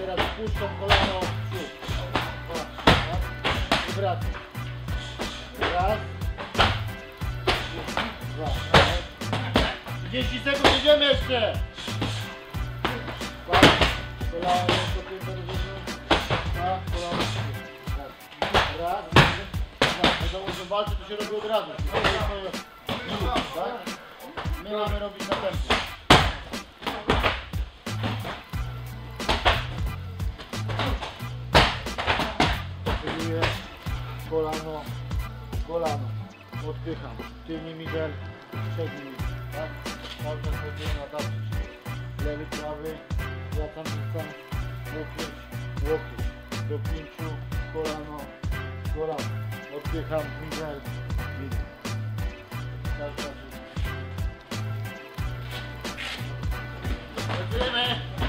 teraz puszczam kolano w przód. I wracam. Raz. 2. 30 sekund, idziemy jeszcze. Kolano do pięta do góry. Kolano w przód. Raz. Wiadomo, że walczy to się robi od razu. Tak? My mamy robić na tempo. Kieruję kolano, kolano. Odpycham. Tylny migel, przedni migel. Tak? Cały czas chodzimy na tarczy. Lewy, prawy. Wracam dystans. Łokieć, łokieć. Do 5. Kolano, kolano. Odpycham migel, migel. Cały czas. Lecimy!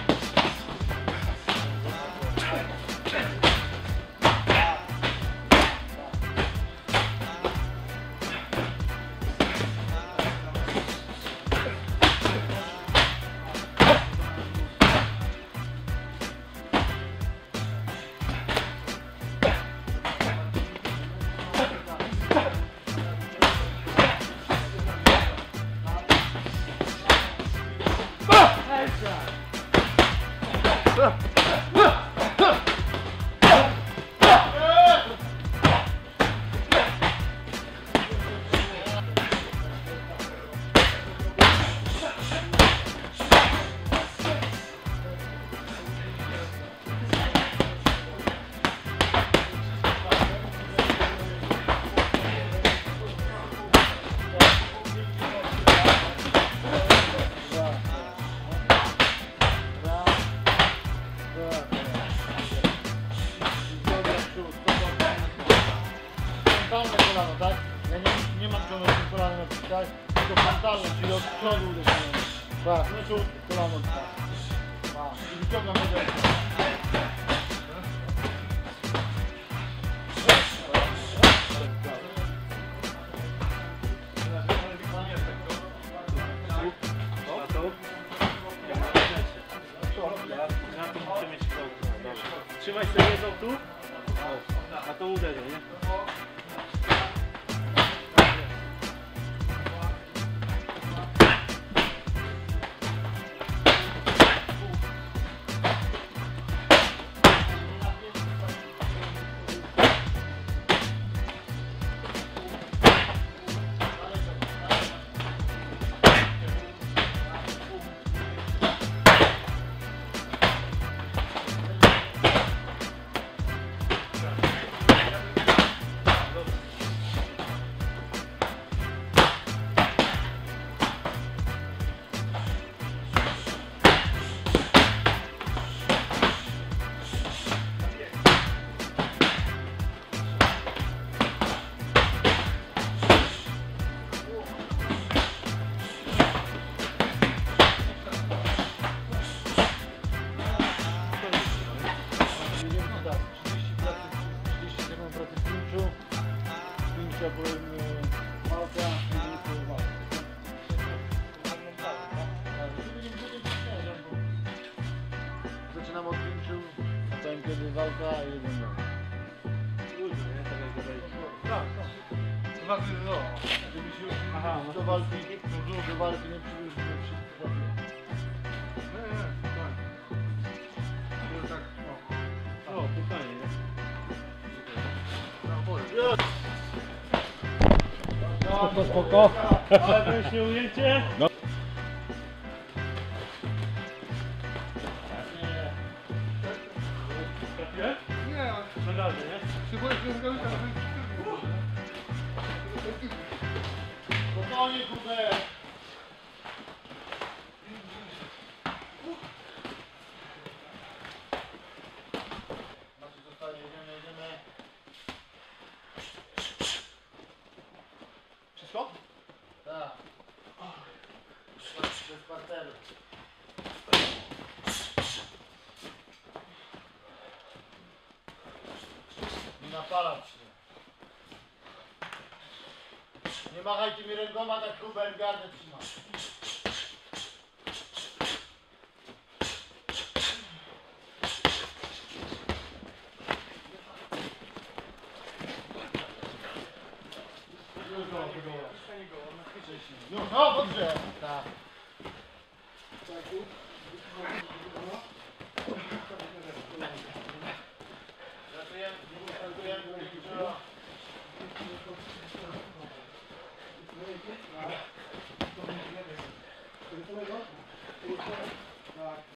Kolano, tak? Ja nie mam ciągnąć tym kolanem, tak? Tylko frontalne, czyli od przodu uderzamy. Tak, przód, kolano, tak. I wyciągam do ręki. Trzymaj sobie jedną tu, a to uderzę, nie? Zaczynam od 5, potem kiedy walka i jeden dom. Tak. Żeby się do walki nie przybliżymy wszystko. O, pytanie, nie? Spoko, spoko. Ale weźcie ujęcie. No. Nie. Medalnie, nie? Spokojnie, kurde. Jedziemy. Wszystko? Tak. Bez parteru. Nie napalać się. Nie machajcie mi rękoma, tak Hubert gardę trzyma. No, no, dobrze. Tak. Tak.